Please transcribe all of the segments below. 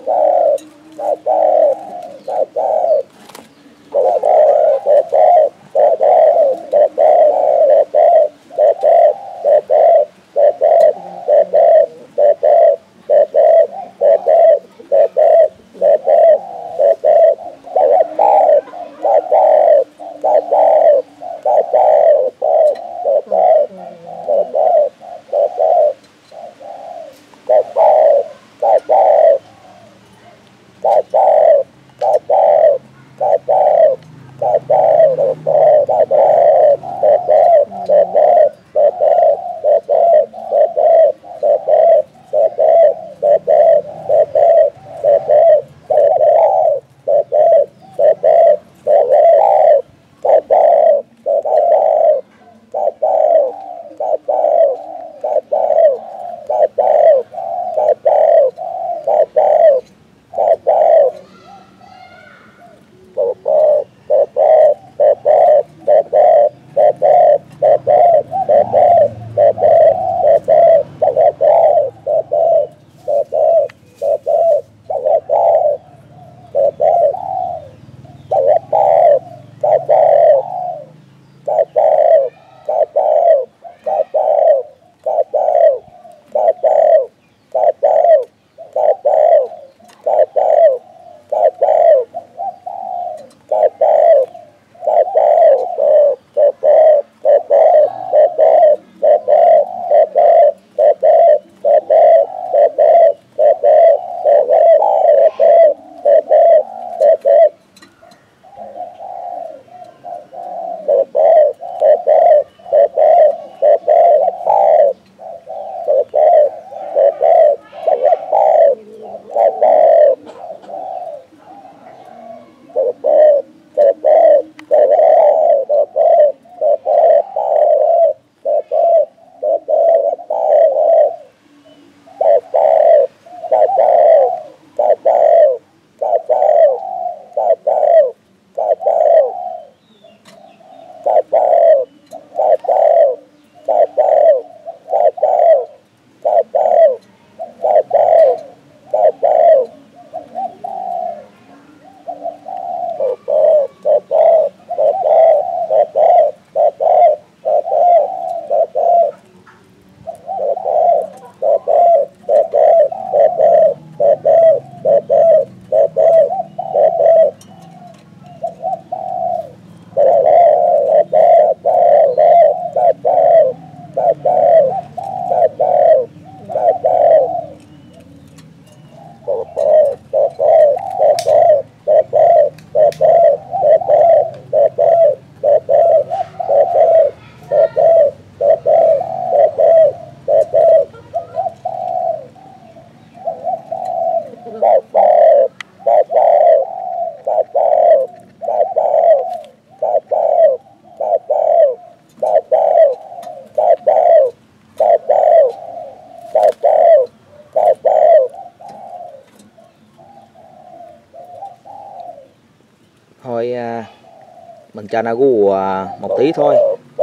Thôi mình cho nó gu một tí thôi.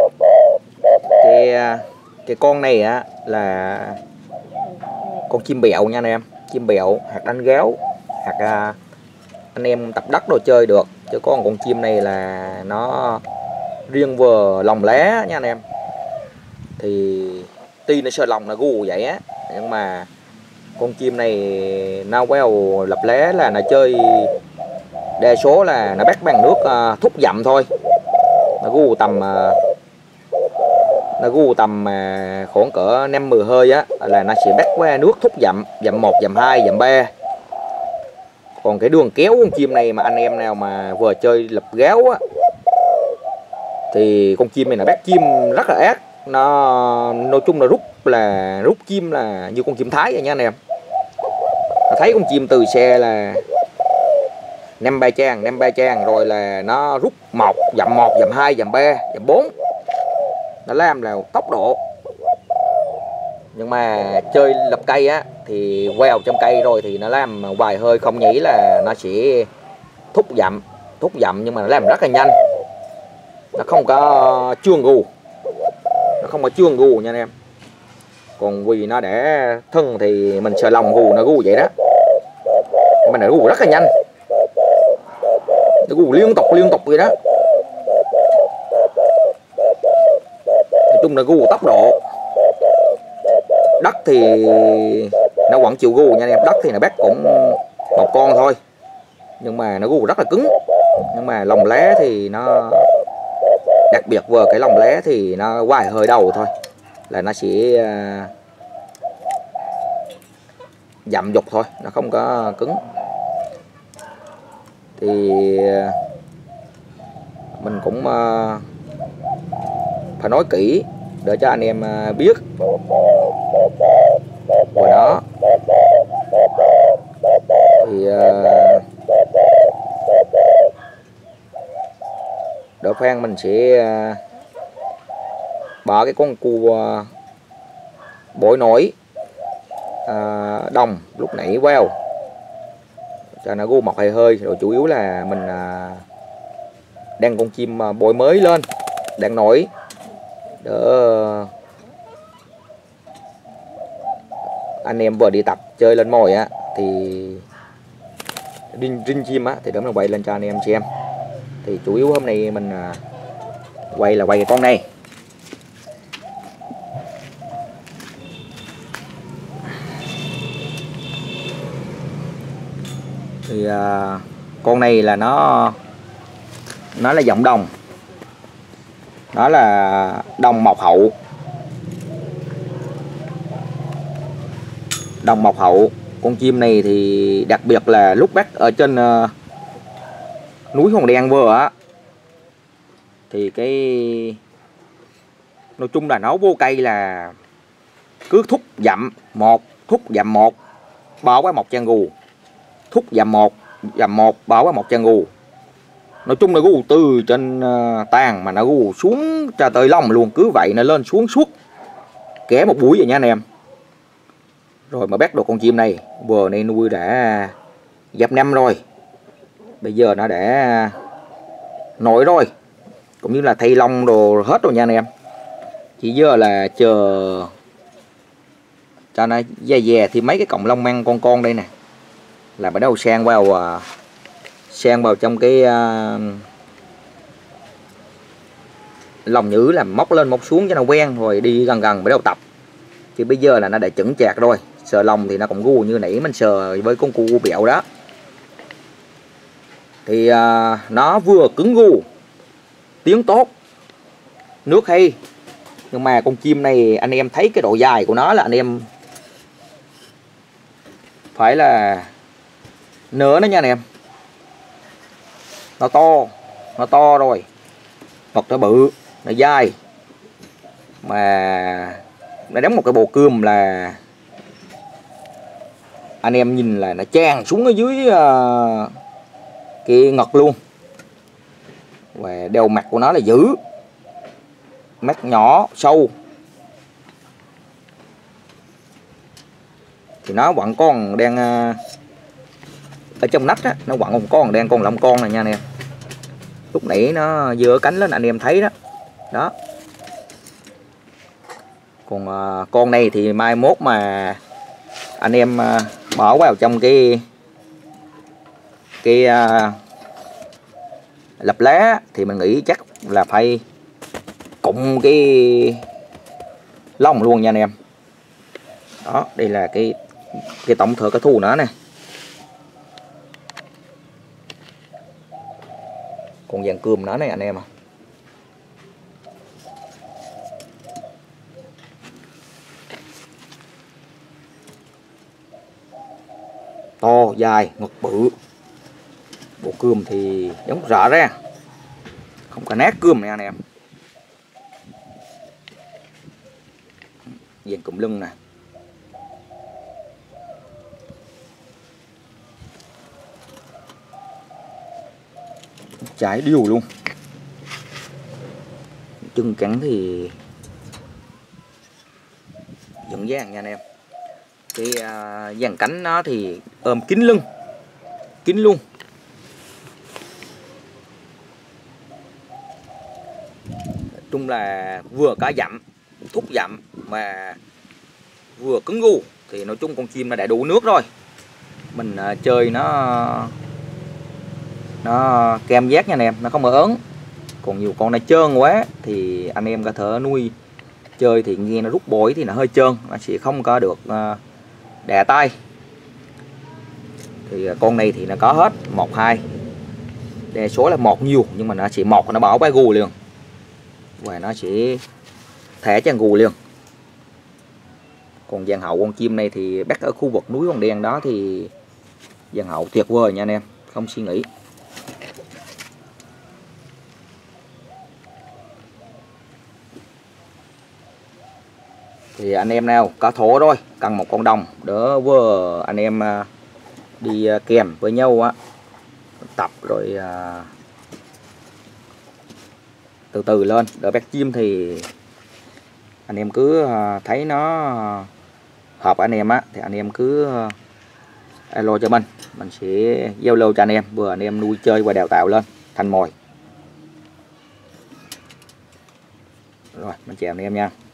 Cái con này á là con chim bẹo nha anh em, chim bẹo hoặc đánh gáo hoặc anh em tập đất đồ chơi được, chứ có con chim này là nó riêng vừa lòng lá nha anh em. Thì tuy nó sơ lòng là gu vậy á, nhưng mà con chim này nó queo lập lá là nó chơi đa số là nó bắt bằng nước thúc dặm thôi. Nó gu tầm khoảng cỡ 5-10 hơi á là nó sẽ bắt qua nước thúc dặm, dặm 1, dặm 2, dặm 3. Còn cái đường kéo con chim này mà anh em nào mà vừa chơi lập gáo á, thì con chim này là bắt chim rất là ác. Nó nói chung là rút chim là như con chim Thái vậy nha anh em. Thấy con chim từ xe là 5-3 trang rồi là nó rút dặm 1, dặm 2, dặm 3, dặm 4. Nó làm là tốc độ. Nhưng mà chơi lập cây á thì queo trong cây rồi thì nó làm vài hơi không nhỉ là nó sẽ thúc dặm nhưng mà nó làm rất là nhanh. Nó không có chương gù nha anh em. Còn vì nó để thân thì mình sợ lòng gù nó gu vậy đó. mà nó gu rất là nhanh, nó gu liên tục vậy đó. Nói chung là gu tốc độ. Đất thì nó vẫn chịu gu nha anh em, đất thì nó bắt cũng một con thôi, nhưng mà nó gu rất là cứng. Nhưng mà lồng lá thì nó đặc biệt vừa cái lồng lá thì nó quay hơi đầu thôi là nó sẽ dậm dục thôi, nó không có cứng. Thì mình cũng phải nói kỹ để cho anh em biết rồi đó. Thì đỡ khoan mình sẽ bỏ cái con cua bội nổi đồng lúc nãy vào cho nó gu mọc hơi hơi. Rồi chủ yếu là mình đang con chim bội mới lên đang nổi đỡ anh em vừa đi tập chơi lên mồi á thì rinh chim á thì đỡ mình quay lên cho anh em xem. Thì chủ yếu hôm nay mình quay là quay cái con này. Thì con này là nó là giọng đồng, nó là đồng mọc hậu. Đồng mọc hậu. Con chim này thì đặc biệt là lúc bắt ở trên núi Hòn Đen vừa á thì cái nói chung là nó vô cây là cứ thúc dặm một bỏ qua một trang gù, thúc dặm một bỏ qua trang gù. Nói chung là gù từ trên tàn mà nó gù xuống cho tới lông luôn, cứ vậy nó lên xuống suốt kẻ một buổi vậy nha anh em. Rồi mà bắt được con chim này vừa này nuôi đã dập năm rồi, bây giờ nó đã nổi rồi, cũng như là thay lông đồ hết rồi nha anh em. Chỉ giờ là chờ cho nó dè thì mấy cái cọng lông măng con đây nè là bắt đầu sang vào trong cái lồng nhữ, làm móc lên móc xuống cho nó quen rồi đi gần bắt đầu tập. Thì bây giờ là nó đã chững chạc rồi, sờ lông thì nó cũng gu như nãy mình sờ với con cu bẹo đó. Thì nó vừa cứng gu, tiếng tốt, nước hay. Nhưng mà con chim này anh em thấy cái độ dài của nó là anh em phải là nửa nó nha anh em. Nó to rồi, ngực nó bự, nó dài, mà nó đóng một cái bộ cườm là anh em nhìn là nó tràn xuống ở dưới cái ngực luôn. Và đầu mặt của nó là dữ, mắt nhỏ sâu. Thì nó vẫn còn đang ở trong nách á, nó vẫn còn đang còn lông con này nha anh em. Lúc nãy nó dơ cánh lên anh em thấy đó. Đó. Còn con này thì mai mốt mà anh em bỏ vào trong cái lập lá thì mình nghĩ chắc là phải cụng cái lông luôn nha anh em. Đó, đây là cái tổng thể cái thu nữa nè. Còn dàn cườm nữa này anh em à. To, dài, ngực bự. Bộ cườm thì giống rõ ra, không có nát cườm này anh em. Dàn cụm lưng nè. Trái điều luôn. Chân cắn thì vẫn dang nha anh em. Cái dàn cánh nó thì ôm kín lưng, kín luôn. Nói chung là vừa có dặm, thúc dặm mà vừa cứng gu thì nói chung con chim nó đã đủ nước rồi. mình chơi nó kem giác nha anh em, nó không ở ớn. Còn nhiều con này trơn quá thì anh em có thể nuôi chơi thì nghe nó rút bổi thì nó hơi trơn, nó sẽ không có được đè tay. Thì con này thì nó có hết 1 2, đa số là 1 nhiều, nhưng mà nó chỉ 1 nó bỏ cái gù liền và nó sẽ thẻ cho gù liền. Còn vàng hậu con chim này thì bắt ở khu vực núi Con Đen đó thì vàng hậu tuyệt vời nha anh em, không suy nghĩ. Thì anh em nào có thổ rồi cần một con đồng đỡ vừa anh em đi kèm với nhau á, tập rồi từ từ lên đỡ bắt chim, thì anh em cứ thấy nó hợp anh em á thì anh em cứ alo cho mình sẽ giao lưu cho anh em, vừa anh em nuôi chơi và đào tạo lên thành mồi. Rồi mình chào anh em nha.